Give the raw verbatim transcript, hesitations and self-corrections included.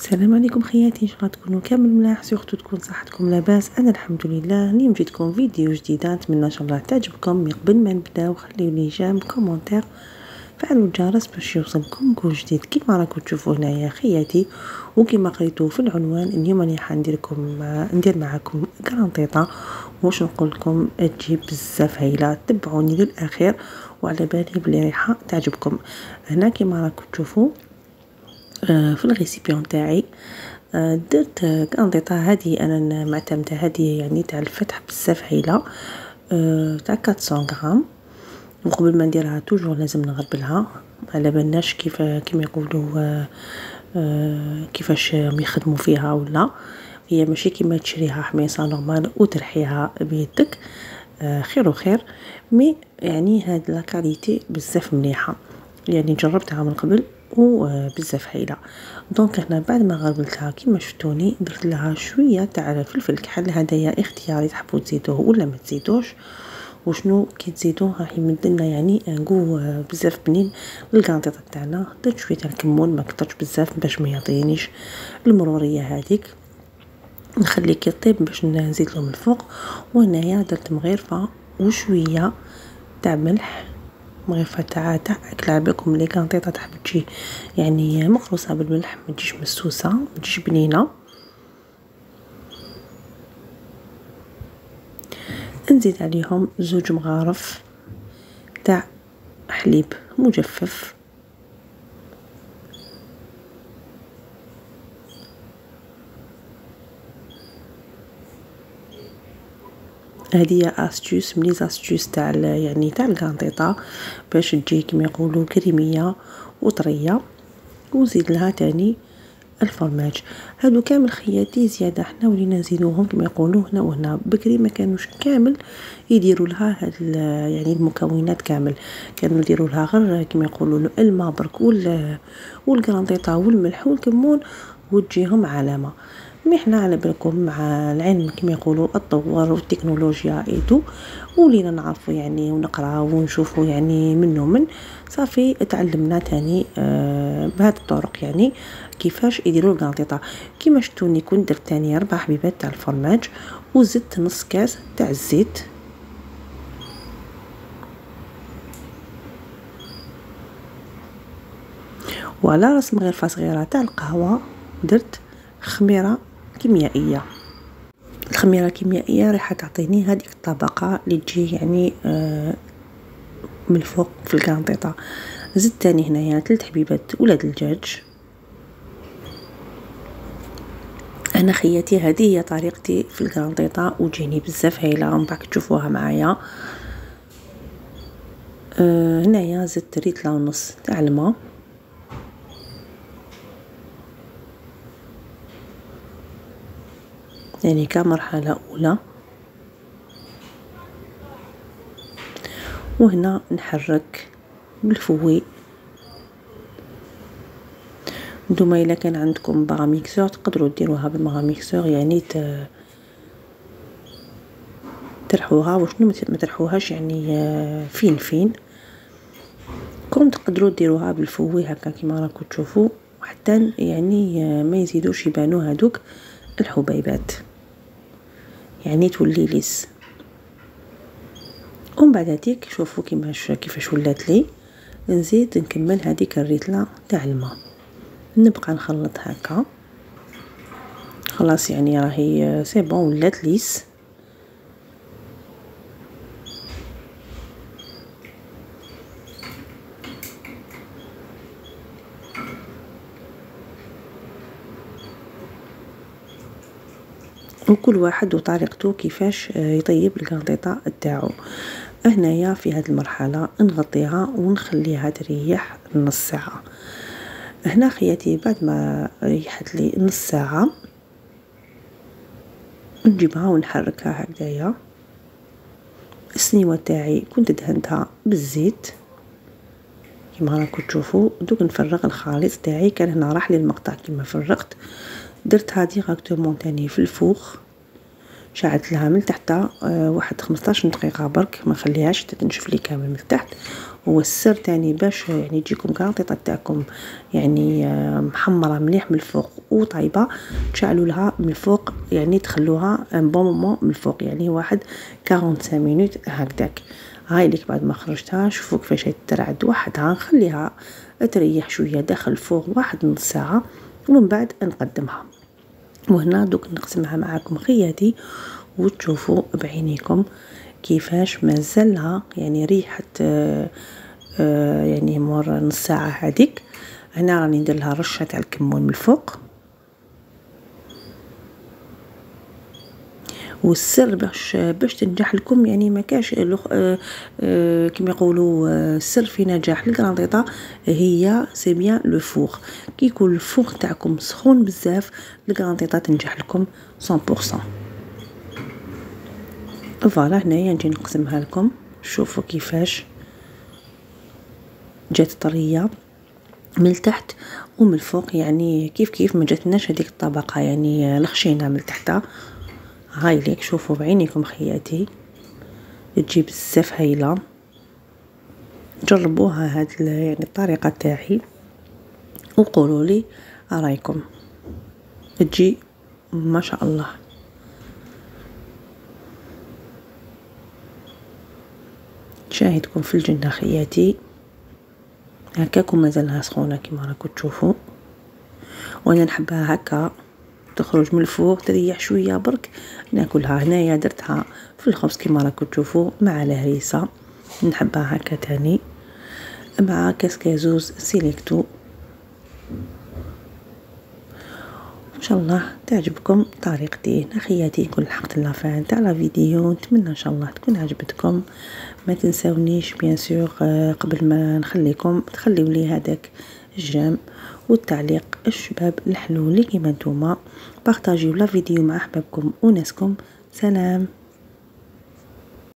السلام عليكم خياتي، ان شاء الله تكونوا كامل ملاح، سورتو تكون صحتكم لاباس. انا الحمد لله. اليوم جيتكم فيديو جديده، نتمنى ان شاء الله تعجبكم. من قبل ما نبداو خليو لي جيم كومونتير، فعلوا الجرس باش يوصلكم كل جديد. كيما راكم تشوفوا هنايا خياتي وكيما قريتوا في العنوان، اليوم راني حنديركم ندير معكم كرانطيطه واش نقول لكم تجي بزاف هايله. تبعوني للاخير وعلى بالي بلي ريحه تعجبكم. هنا كيما راكم تشوفوا في الريسيبيون تاعي درت كرانطيطه هذه انا معتمده، هذه يعني تاع الفتح بزاف هايله تاع أربعمية غرام. وقبل ما نديرها توجور لازم نغربلها على بالناش كيف كيما يقولوا كيفاش يخدموا فيها، ولا هي ماشي كيما تشريها حميصه نورمال وترحيها بيدك خير وخير. مي يعني هاد لا كاليتي بزاف مليحه، يعني جربتها من قبل وبزاف هايله. دونك هنا بعد ما غربلتها كيما شفتوني درت لها شويه تاع فلفل الكحل، هدايا اختياري تحبوا تزيدوه ولا ما تزيدوش. وشنو كي تزيدوه راح يمد لنا يعني نقو بزاف بنين للكانطيطه تاعنا. درت شويه تاع الكمون، ما كترش بزاف باش ما يعطينيش المروريه هذيك، نخليه كي يطيب باش نزيد له من الفوق. وهنايا درت مغيرفه وشويه تاع ملح، مغرفه تاع تاع اكل عباكم لي كانطيطه تحب تجي يعني مقروصه بالملح، ما تجيش مسوسه، ما تجيش بنينه. نزيد عليهم زوج مغارف تاع حليب مجفف، هذه استيوس من لي استيوس تاع يعني تاع الكانطيطه باش تجي كما يقولوا كريميه وطريه. وزيد لها تاني الفرماج. هادو كامل خياتي زياده حنا ولينا نزيدوهم كما يقولوا هنا وهنا. بكري ما كانوش كامل يديروا لها هاد يعني المكونات كامل، كانوا يديروا لها غير كما يقولوا الماء برك والكرانطيطه والملح والكمون وتجيهم علامه. مي حنا على بالكم مع العلم كما يقولوا التطور والتكنولوجيا ايتو ولينا نعرفوا يعني ونقراو ونشوفوا يعني منو من صافي تعلمنا تاني آه بهذه الطرق يعني كيفاش يديروا الكانطيطه. كيما شفتوني كنت درت تاني اربع حبيبات تاع الفرماج وزدت نص كاس تاع الزيت. وعلى راس مغرفه صغيره تاع القهوه درت خميره كيميائيه. الخميره الكيميائيه راح تعطيني هذيك الطبقه اللي تجي يعني آه من الفوق في الكانطيطه. زدت تاني هنايا ثلاث حبيبات ولاد الدجاج. انا خياتي هذه هي طريقتي في الكانطيطه وتجيني بزاف هايله، من بعد تشوفوها معايا. آه هنايا زدت ريتله ونص تاع الماء، يعني كمرحله اولى. وهنا نحرك بالفوي. نتوما الا كان عندكم باغا ميكسور تقدروا ديروها بالباغا ميكسور، يعني ترحوها وشنو ما ترحوهاش يعني فين فين. كون تقدروا ديروها بالفوي هكا كيما راكم تشوفوا حتى يعني ما يزيدوش يبانوا هذوك الحبيبات، يعني تولي ليس. ومن بعد هذيك شوفوا كيفاش كيفاش ولات لي. نزيد نكمل هذيك الريتله تاع الماء، نبقى نخلط هكا خلاص يعني راهي سي بون ولات ليس. وكل واحد وطريقته كيفاش يطيب الكانطيطه تاعو. هنايا في هذه المرحله نغطيها ونخليها تريح نص ساعه. هنا خياتي بعد ما ريحت لي نص ساعه نجيبها ونحركها هكذايا. السنيوه تاعي كنت دهنتها بالزيت كيما راكم تشوفوا. دوك نفرغ الخليط تاعي، كان هنا راح لي المقطع كيما فرغت. درتها ديراكتومون تاني في الفوخ، شعلت لها من تحت آه واحد خمسطاش دقيقه برك، ما خليهاش تنشف لي كامل من تحت. هو السر تاني باش يعني تجيكم كراطيطه تاعكم يعني محمره مليح من الفوق وطايبه، تشعلوا لها من الفوق يعني تخلوها ان بون مومون من الفوق، يعني واحد خمسة وأربعين مينوت هكذاك. هاي ليك بعد ما خرجتها شوفوا كيفاش ترعد وحدها، نخليها تريح شويه داخل الفوق واحد نص ساعه ومن بعد نقدمها. وهنا دوك نقسمها معاكم خياتي وتشوفوا بعينيكم كيفاش مازالها يعني ريحه آه آه يعني مور نص ساعه هذيك. هنا راني ندير لها رشه تاع الكمون من الفوق. والسر باش باش تنجح لكم يعني ما كاش آه آه كما يقولوا آه السر في نجاح الكراطيطه هي سي بيان لو فور. كي يكون الفور تاعكم سخون بزاف الكراطيطه تنجح لكم مية بالمية. فوالا هنايا نجي نقسمها لكم، شوفوا كيفاش جات طريه من التحت ومن الفوق، يعني كيف كيف ما جاتناش هذيك الطبقه يعني الخشينه من تحتها. هاي ليك شوفوا بعينيكم خياتي تجي بزاف هايله. جربوها هاد يعني الطريقه تاعي وقولوا لي رايكم، تجي ما شاء الله. شاهدكم في الجنة خياتي، هكاكم مازالها سخونه كما راكم تشوفوا، وانا نحبها هكا تخرج من الفوق تريح شويه برك ناكلها. هنايا درتها في الخبز كما راكم تشوفوا مع الهريسه، نحبها هكا تاني مع كاسكازوز سيليكتو. ان شاء الله تعجبكم طريقتي. اخياتي نكون لحقت لافان تاع لا فيديو، نتمنى ان شاء الله تكون عجبتكم. ما تنساونيش بيان سور قبل ما نخليكم تخليوا لي هذاك الجيم والتعليق الشباب الحلو اللي كيما نتوما. بارطاجيو لا فيديو مع احبابكم وناسكم. سلام.